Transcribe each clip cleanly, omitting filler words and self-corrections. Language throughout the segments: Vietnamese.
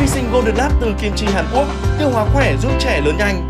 Vi sinh Golden Lab từ kim chi Hàn Quốc, tiêu hóa khỏe giúp trẻ lớn nhanh.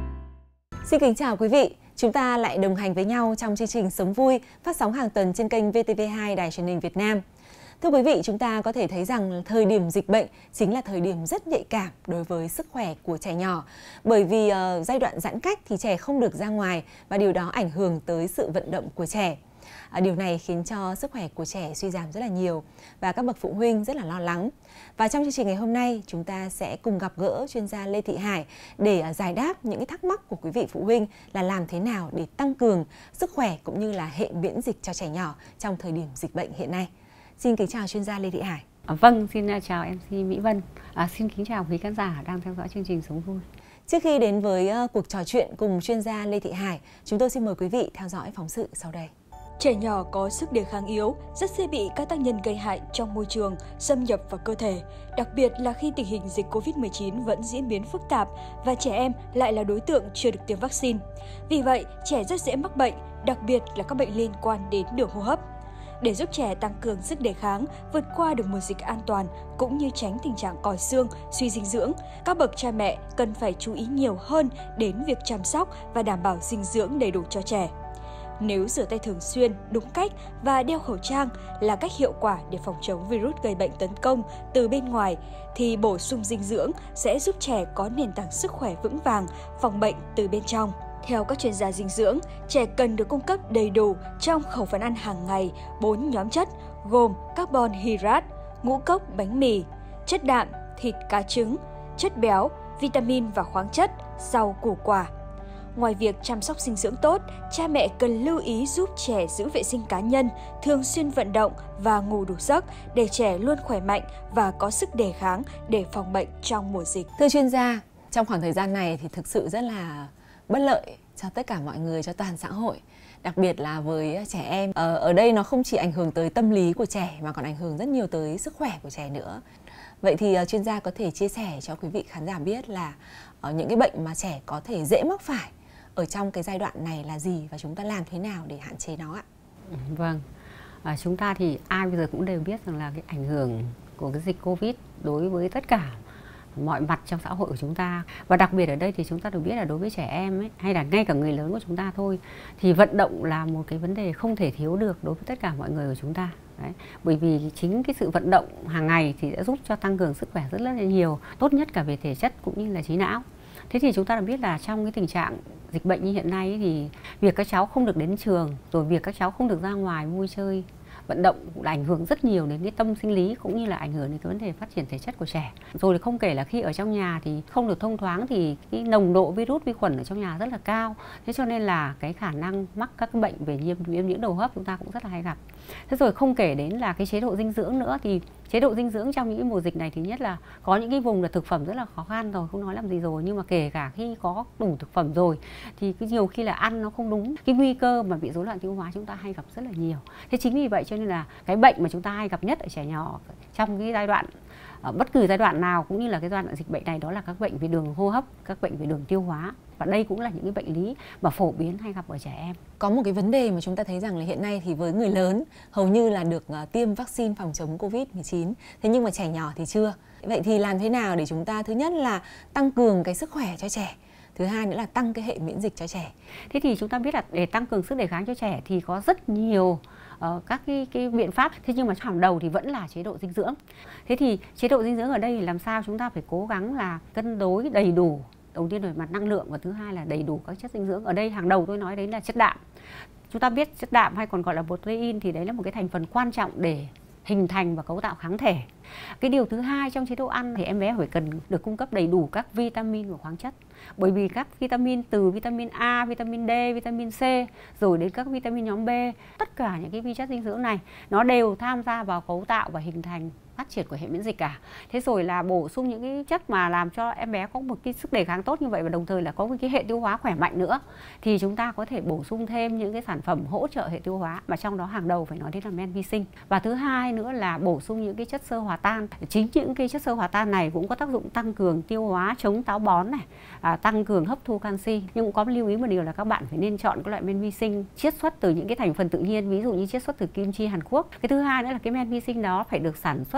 Xin kính chào quý vị, chúng ta lại đồng hành với nhau trong chương trình Sống Vui phát sóng hàng tuần trên kênh VTV2 Đài Truyền hình Việt Nam. Thưa quý vị, chúng ta có thể thấy rằng thời điểm dịch bệnh chính là thời điểm rất nhạy cảm đối với sức khỏe của trẻ nhỏ. Bởi vì giai đoạn giãn cách thì trẻ không được ra ngoài và điều đó ảnh hưởng tới sự vận động của trẻ. Điều này khiến cho sức khỏe của trẻ suy giảm rất là nhiều và các bậc phụ huynh rất là lo lắng. Và trong chương trình ngày hôm nay, chúng ta sẽ cùng gặp gỡ chuyên gia Lê Thị Hải để giải đáp những cái thắc mắc của quý vị phụ huynh là làm thế nào để tăng cường sức khỏe cũng như là hệ miễn dịch cho trẻ nhỏ trong thời điểm dịch bệnh hiện nay. Xin kính chào chuyên gia Lê Thị Hải. Vâng, xin chào MC Mỹ Vân. Xin kính chào quý khán giả đang theo dõi chương trình Sống Vui. Trước khi đến với cuộc trò chuyện cùng chuyên gia Lê Thị Hải, chúng tôi xin mời quý vị theo dõi phóng sự sau đây. Trẻ nhỏ có sức đề kháng yếu, rất dễ bị các tác nhân gây hại trong môi trường xâm nhập vào cơ thể, đặc biệt là khi tình hình dịch Covid-19 vẫn diễn biến phức tạp và trẻ em lại là đối tượng chưa được tiêm vaccine. Vì vậy, trẻ rất dễ mắc bệnh, đặc biệt là các bệnh liên quan đến đường hô hấp. Để giúp trẻ tăng cường sức đề kháng, vượt qua được mùa dịch an toàn cũng như tránh tình trạng còi xương, suy dinh dưỡng, các bậc cha mẹ cần phải chú ý nhiều hơn đến việc chăm sóc và đảm bảo dinh dưỡng đầy đủ cho trẻ. Nếu rửa tay thường xuyên, đúng cách và đeo khẩu trang là cách hiệu quả để phòng chống virus gây bệnh tấn công từ bên ngoài, thì bổ sung dinh dưỡng sẽ giúp trẻ có nền tảng sức khỏe vững vàng, phòng bệnh từ bên trong. Theo các chuyên gia dinh dưỡng, trẻ cần được cung cấp đầy đủ trong khẩu phần ăn hàng ngày 4 nhóm chất gồm carbon hydrate, ngũ cốc, bánh mì, chất đạm, thịt, cá, trứng, chất béo, vitamin và khoáng chất, rau, củ quả. Ngoài việc chăm sóc dinh dưỡng tốt, cha mẹ cần lưu ý giúp trẻ giữ vệ sinh cá nhân, thường xuyên vận động và ngủ đủ giấc để trẻ luôn khỏe mạnh và có sức đề kháng để phòng bệnh trong mùa dịch. Thưa chuyên gia, trong khoảng thời gian này thì thực sự rất là bất lợi cho tất cả mọi người, cho toàn xã hội, đặc biệt là với trẻ em. Ở đây nó không chỉ ảnh hưởng tới tâm lý của trẻ mà còn ảnh hưởng rất nhiều tới sức khỏe của trẻ nữa. Vậy thì chuyên gia có thể chia sẻ cho quý vị khán giả biết là những cái bệnh mà trẻ có thể dễ mắc phải ở trong cái giai đoạn này là gì và chúng ta làm thế nào để hạn chế nó ạ? Vâng, chúng ta thì ai bây giờ cũng đều biết rằng là cái ảnh hưởng của cái dịch Covid đối với tất cả mọi mặt trong xã hội của chúng ta. Và đặc biệt ở đây thì chúng ta được biết là đối với trẻ em ấy, hay là ngay cả người lớn của chúng ta thôi, thì vận động là một cái vấn đề không thể thiếu được đối với tất cả mọi người của chúng ta. Đấy. Bởi vì chính cái sự vận động hàng ngày thì sẽ giúp cho tăng cường sức khỏe rất là nhiều, tốt nhất cả về thể chất cũng như là trí não. Thế thì chúng ta đã biết là trong cái tình trạng dịch bệnh như hiện nay ấy, thì việc các cháu không được đến trường, rồi việc các cháu không được ra ngoài vui chơi, vận động cũng là ảnh hưởng rất nhiều đến cái tâm sinh lý cũng như là ảnh hưởng đến cái vấn đề phát triển thể chất của trẻ. Rồi không kể là khi ở trong nhà thì không được thông thoáng thì cái nồng độ virus vi khuẩn ở trong nhà rất là cao. Thế cho nên là cái khả năng mắc các cái bệnh về viêm nhiễm đường hô hấp chúng ta cũng rất là hay gặp. Thế rồi không kể đến là cái chế độ dinh dưỡng nữa, thì chế độ dinh dưỡng trong những cái mùa dịch này thì nhất là có những cái vùng là thực phẩm rất là khó khăn rồi, không nói làm gì rồi, nhưng mà kể cả khi có đủ thực phẩm rồi thì cái nhiều khi là ăn nó không đúng, cái nguy cơ mà bị rối loạn tiêu hóa chúng ta hay gặp rất là nhiều. Thế chính vì vậy cho nên là cái bệnh mà chúng ta hay gặp nhất ở trẻ nhỏ trong cái giai đoạn, bất cứ giai đoạn nào cũng như là cái giai đoạn dịch bệnh này, đó là các bệnh về đường hô hấp, các bệnh về đường tiêu hóa. Và đây cũng là những cái bệnh lý mà phổ biến hay gặp ở trẻ em. Có một cái vấn đề mà chúng ta thấy rằng là hiện nay thì với người lớn hầu như là được tiêm vaccine phòng chống Covid-19, thế nhưng mà trẻ nhỏ thì chưa. Vậy thì làm thế nào để chúng ta thứ nhất là tăng cường cái sức khỏe cho trẻ, thứ hai nữa là tăng cái hệ miễn dịch cho trẻ? Thế thì chúng ta biết là để tăng cường sức đề kháng cho trẻ thì có rất nhiều các cái biện pháp. Thế nhưng mà hàng đầu thì vẫn là chế độ dinh dưỡng. Thế thì chế độ dinh dưỡng ở đây làm sao chúng ta phải cố gắng là cân đối đầy đủ. Đầu tiên về mặt năng lượng và thứ hai là đầy đủ các chất dinh dưỡng. Ở đây hàng đầu tôi nói đấy là chất đạm. Chúng ta biết chất đạm hay còn gọi là protein thì đấy là một cái thành phần quan trọng để hình thành và cấu tạo kháng thể. Cái điều thứ hai trong chế độ ăn thì em bé phải cần được cung cấp đầy đủ các vitamin và khoáng chất. Bởi vì các vitamin từ vitamin A, vitamin D, vitamin C rồi đến các vitamin nhóm B, tất cả những cái vi chất dinh dưỡng này nó đều tham gia vào cấu tạo và hình thành phát triển của hệ miễn dịch cả. Thế rồi là bổ sung những cái chất mà làm cho em bé có một cái sức đề kháng tốt như vậy và đồng thời là có một cái hệ tiêu hóa khỏe mạnh nữa, thì chúng ta có thể bổ sung thêm những cái sản phẩm hỗ trợ hệ tiêu hóa, mà trong đó hàng đầu phải nói đến là men vi sinh. Và thứ hai nữa là bổ sung những cái chất xơ hòa tan. Chính những cái chất xơ hòa tan này cũng có tác dụng tăng cường tiêu hóa, chống táo bón này, tăng cường hấp thu canxi. Nhưng cũng có lưu ý một điều là các bạn phải nên chọn các loại men vi sinh chiết xuất từ những cái thành phần tự nhiên, ví dụ như chiết xuất từ kim chi Hàn Quốc. Cái thứ hai nữa là cái men vi sinh đó phải được sản xuất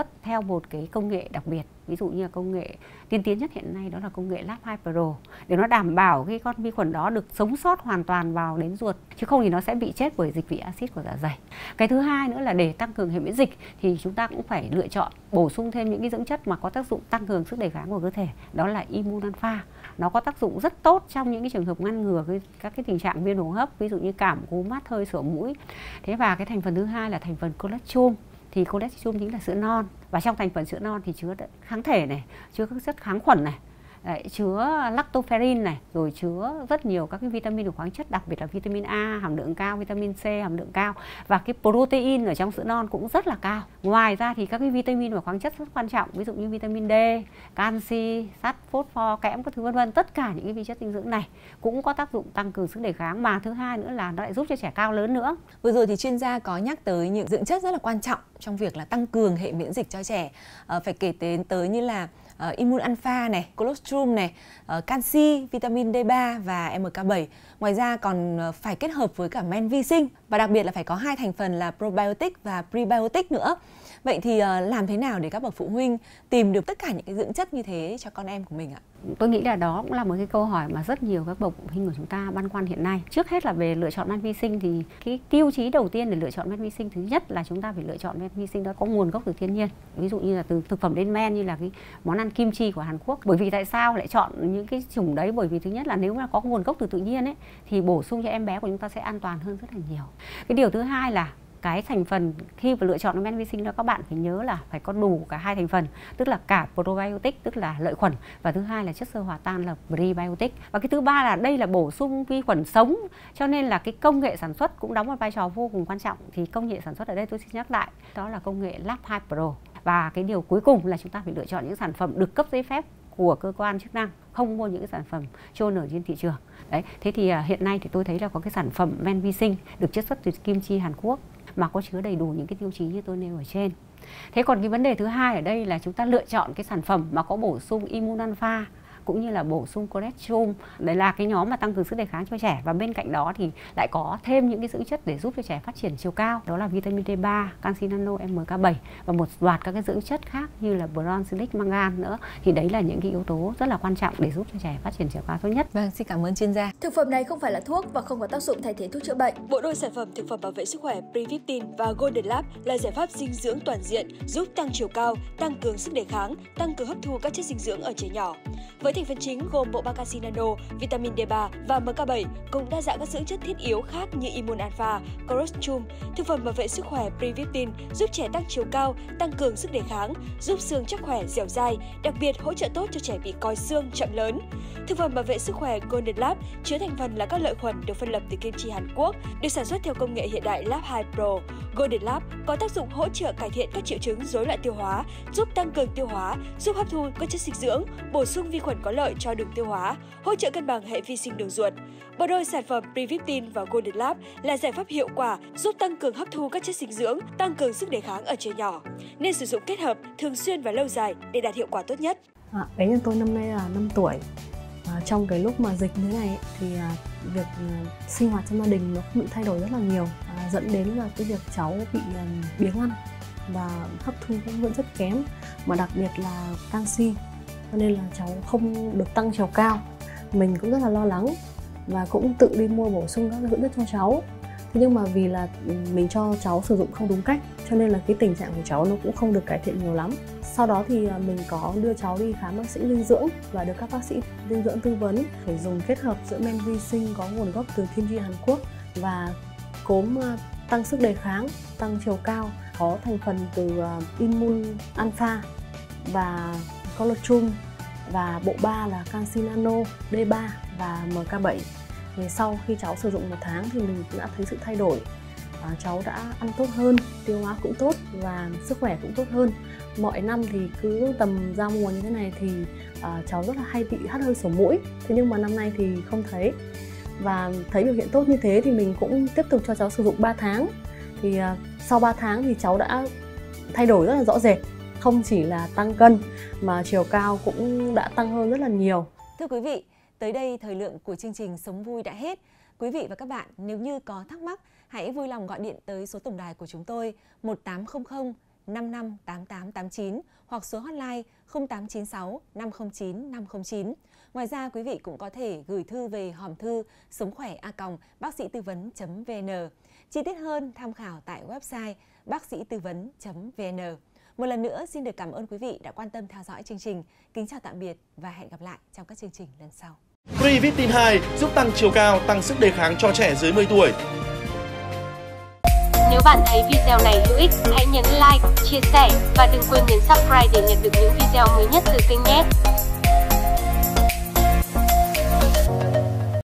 theo một cái công nghệ đặc biệt, ví dụ như là công nghệ tiên tiến nhất hiện nay đó là công nghệ Lab 2 Pro, để nó đảm bảo cái con vi khuẩn đó được sống sót hoàn toàn vào đến ruột, chứ không thì nó sẽ bị chết bởi dịch vị axit của dạ dày. Cái thứ hai nữa là để tăng cường hệ miễn dịch thì chúng ta cũng phải lựa chọn bổ sung thêm những cái dưỡng chất mà có tác dụng tăng cường sức đề kháng của cơ thể, đó là Immun Alpha. Nó có tác dụng rất tốt trong những cái trường hợp ngăn ngừa các cái tình trạng viêm đường hô hấp, ví dụ như cảm cúm, mát hơi, sổ mũi. Thế và cái thành phần thứ hai là thành phần cholesterol. Thì cholesterol chính là sữa non, và trong thành phần sữa non thì chứa kháng thể này, chứa các chất kháng khuẩn này, chứa lactoferrin này, rồi chứa rất nhiều các cái vitamin và khoáng chất, đặc biệt là vitamin A hàm lượng cao, vitamin C hàm lượng cao, và cái protein ở trong sữa non cũng rất là cao. Ngoài ra thì các cái vitamin và khoáng chất rất quan trọng, ví dụ như vitamin D, canxi, sắt, phosphor, kẽm các thứ vân vân, tất cả những cái vi chất dinh dưỡng này cũng có tác dụng tăng cường sức đề kháng, mà thứ hai nữa là nó lại giúp cho trẻ cao lớn nữa. Vừa rồi thì chuyên gia có nhắc tới những dưỡng chất rất là quan trọng trong việc là tăng cường hệ miễn dịch cho trẻ. Phải kể tới như là Immun Alpha này, colostrum này, canxi, vitamin D3 và MK7. Ngoài ra còn phải kết hợp với cả men vi sinh, và đặc biệt là phải có 2 thành phần là probiotic và prebiotic nữa. Vậy thì làm thế nào để các bậc phụ huynh tìm được tất cả những cái dưỡng chất như thế cho con em của mình ạ? Tôi nghĩ là đó cũng là một cái câu hỏi mà rất nhiều các bậc phụ huynh của chúng ta băn khoăn hiện nay. Trước hết là về lựa chọn men vi sinh thì cái tiêu chí đầu tiên để lựa chọn men vi sinh, thứ nhất là chúng ta phải lựa chọn men vi sinh đó có nguồn gốc từ thiên nhiên. Ví dụ như là từ thực phẩm lên men, như là cái món ăn kim chi của Hàn Quốc. Bởi vì tại sao lại chọn những cái chủng đấy? Bởi vì thứ nhất là nếu mà có nguồn gốc từ tự nhiên ấy thì bổ sung cho em bé của chúng ta sẽ an toàn hơn rất là nhiều. Cái điều thứ hai là cái thành phần khi mà lựa chọn men vi sinh đó, các bạn phải nhớ là phải có đủ cả 2 thành phần, tức là cả probiotic tức là lợi khuẩn, và thứ hai là chất xơ hòa tan là prebiotic. Và cái thứ ba là đây là bổ sung vi khuẩn sống, cho nên là cái công nghệ sản xuất cũng đóng một vai trò vô cùng quan trọng. Thì công nghệ sản xuất ở đây tôi xin nhắc lại, đó là công nghệ Lab 2 Pro. Và cái điều cuối cùng là chúng ta phải lựa chọn những sản phẩm được cấp giấy phép của cơ quan chức năng, không mua những cái sản phẩm trôi nổi trên thị trường. Đấy, thế thì hiện nay thì tôi thấy là có cái sản phẩm men vi sinh được chiết xuất từ kim chi Hàn Quốc mà có chứa đầy đủ những cái tiêu chí như tôi nêu ở trên. Thế còn cái vấn đề thứ hai ở đây là chúng ta lựa chọn cái sản phẩm mà có bổ sung Immun Alpha cũng như là bổ sung cholesterol. Đấy là cái nhóm mà tăng cường sức đề kháng cho trẻ, và bên cạnh đó thì lại có thêm những cái dưỡng chất để giúp cho trẻ phát triển chiều cao, đó là vitamin D3, canxi nano, MK7 và một loạt các cái dưỡng chất khác như là boron, silic, mangan nữa. Thì đấy là những cái yếu tố rất là quan trọng để giúp cho trẻ phát triển chiều cao tốt nhất. Vâng, xin cảm ơn chuyên gia. Thực phẩm này không phải là thuốc và không có tác dụng thay thế thuốc chữa bệnh. Bộ đôi sản phẩm thực phẩm bảo vệ sức khỏe Previptin và Golden Lab là giải pháp dinh dưỡng toàn diện, giúp tăng chiều cao, tăng cường sức đề kháng, tăng cường hấp thu các chất dinh dưỡng ở trẻ nhỏ. Với thành phần chính gồm bộ ba canxi nano, vitamin D3 và MK7 cùng đa dạng các dưỡng chất thiết yếu khác như Immun Alpha, colostrum. Thực phẩm bảo vệ sức khỏe Previptin giúp trẻ tăng chiều cao, tăng cường sức đề kháng, giúp xương chắc khỏe, dẻo dai, đặc biệt hỗ trợ tốt cho trẻ bị còi xương chậm lớn. Thực phẩm bảo vệ sức khỏe Golden Lab chứa thành phần là các lợi khuẩn được phân lập từ kim chi Hàn Quốc, được sản xuất theo công nghệ hiện đại Lab 2 Pro. Golden Lab có tác dụng hỗ trợ cải thiện các triệu chứng rối loạn tiêu hóa, giúp tăng cường tiêu hóa, giúp hấp thu các chất dinh dưỡng, bổ sung vi khuẩn có lợi cho đường tiêu hóa, hỗ trợ cân bằng hệ vi sinh đường ruột. Bộ đôi sản phẩm Previptin và Golden Lab là giải pháp hiệu quả giúp tăng cường hấp thu các chất dinh dưỡng, tăng cường sức đề kháng ở trẻ nhỏ. Nên sử dụng kết hợp thường xuyên và lâu dài để đạt hiệu quả tốt nhất. Bé nhà tôi năm nay là 5 tuổi. Trong cái lúc mà dịch như này thì việc sinh hoạt trong gia đình nó cũng bị thay đổi rất là nhiều, dẫn đến là cái việc cháu bị biếng ăn và hấp thu cũng vẫn rất kém, mà đặc biệt là canxi, cho nên là cháu không được tăng chiều cao. Mình cũng rất là lo lắng và cũng tự đi mua bổ sung các dưỡng chất cho cháu. Thế nhưng mà vì là mình cho cháu sử dụng không đúng cách, cho nên là cái tình trạng của cháu nó cũng không được cải thiện nhiều lắm. Sau đó thì mình có đưa cháu đi khám bác sĩ dinh dưỡng và được các bác sĩ dinh dưỡng tư vấn phải dùng kết hợp giữa men vi sinh có nguồn gốc từ kim chi Hàn Quốc và cốm tăng sức đề kháng, tăng chiều cao, có thành phần từ Immun Alpha và colostrum, và bộ 3 là canxi nano, D3 và MK7. Thì sau khi cháu sử dụng 1 tháng thì mình cũng đã thấy sự thay đổi. Cháu đã ăn tốt hơn, tiêu hóa cũng tốt và sức khỏe cũng tốt hơn. Mọi năm thì cứ tầm giao mùa như thế này thì cháu rất là hay bị hắt hơi sổ mũi. Thế nhưng mà năm nay thì không thấy. Và thấy biểu hiện tốt như thế thì mình cũng tiếp tục cho cháu sử dụng 3 tháng. Thì sau 3 tháng thì cháu đã thay đổi rất là rõ rệt. Không chỉ là tăng cân mà chiều cao cũng đã tăng hơn rất là nhiều. Thưa quý vị, tới đây thời lượng của chương trình Sống Vui đã hết. Quý vị và các bạn nếu như có thắc mắc, hãy vui lòng gọi điện tới số tổng đài của chúng tôi 1800 558889 hoặc số hotline 0896 509 509. Ngoài ra, quý vị cũng có thể gửi thư về hòm thư sống-khỏe@bác sĩ tư vấn.vn. Chi tiết hơn tham khảo tại website bác sĩ tư vấn.vn. Một lần nữa xin được cảm ơn quý vị đã quan tâm theo dõi chương trình. Kính chào tạm biệt và hẹn gặp lại trong các chương trình lần sau. Previtamin 2 giúp tăng chiều cao, tăng sức đề kháng cho trẻ dưới 10 tuổi. Nếu bạn thấy video này hữu ích, hãy nhấn like, chia sẻ và đừng quên nhấn subscribe để nhận được những video mới nhất từ kênh nhé.